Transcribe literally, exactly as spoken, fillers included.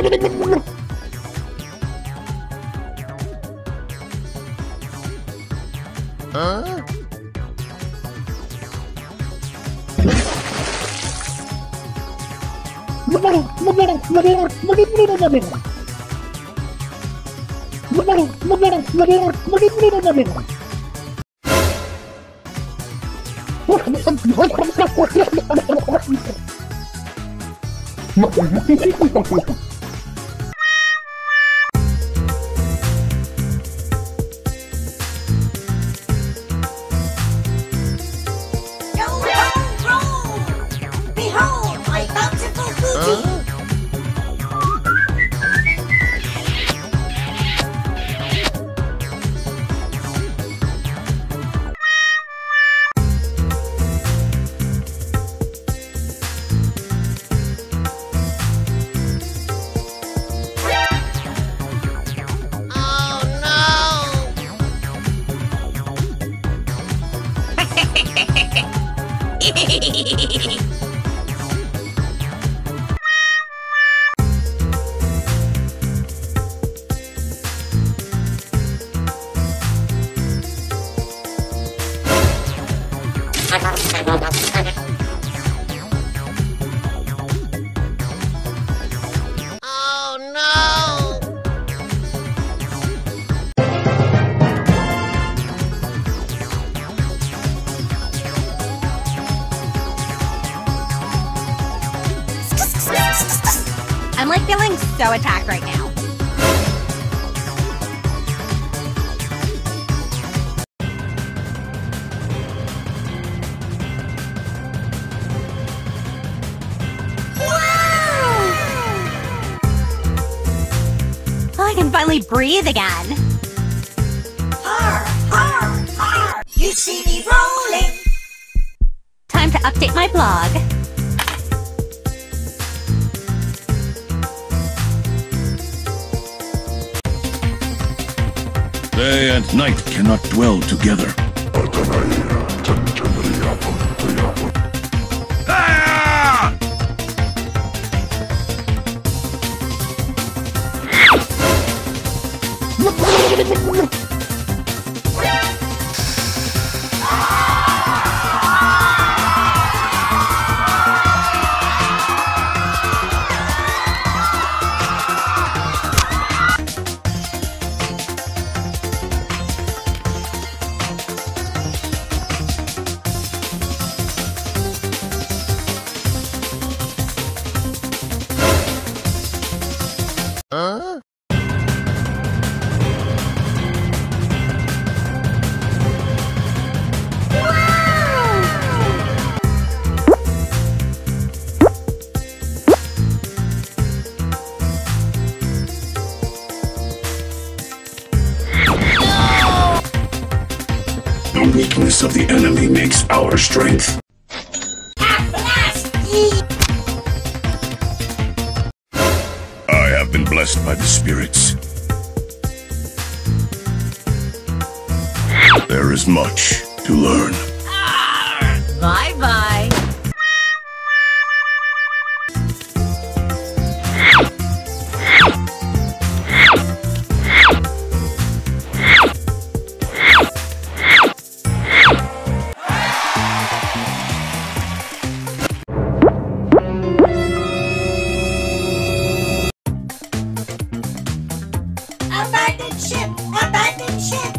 Huh? Oh no! I'm like feeling so attacked right now. I can finally breathe again. Har, har, har. You see me rolling. Time to update my blog. Day and night cannot dwell together. Ah! Huh? The weakness of the enemy makes our strength. I have been blessed by the spirits. There is much to learn. Bye-bye. Abandoned ship! Abandoned ship!